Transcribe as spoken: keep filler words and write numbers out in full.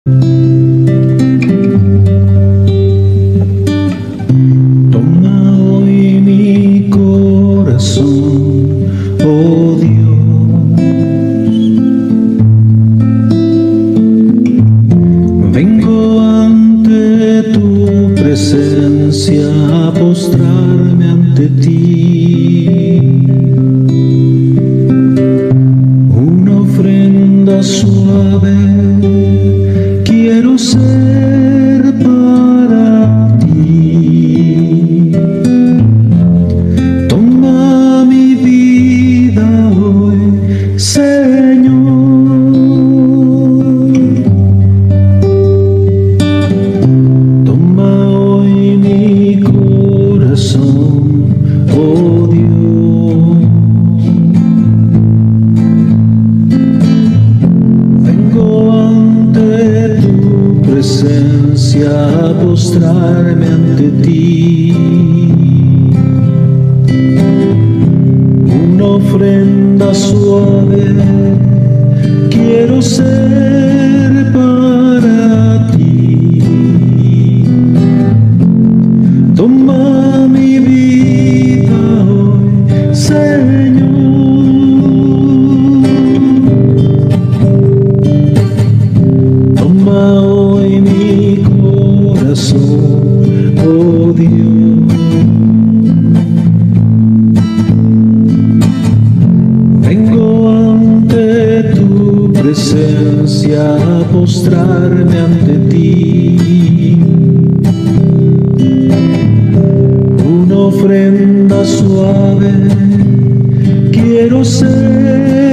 Toma hoy mi corazón, oh Dios. Vengo ante tu presencia a postrarme ante ti. Una ofrenda suave quiero ser para ti. Toma mi vida hoy, Señor. Toma hoy mi corazón, oh Dios. Vengo ante tu presencia a postrarme ante ti. Una ofrenda suave quiero ser para ti. Toma mi vida hoy, Señor. Toma hoy mi corazón, oh Dios. Vengo ante tu presencia a postrarme ante ti. Una ofrenda suave quiero ser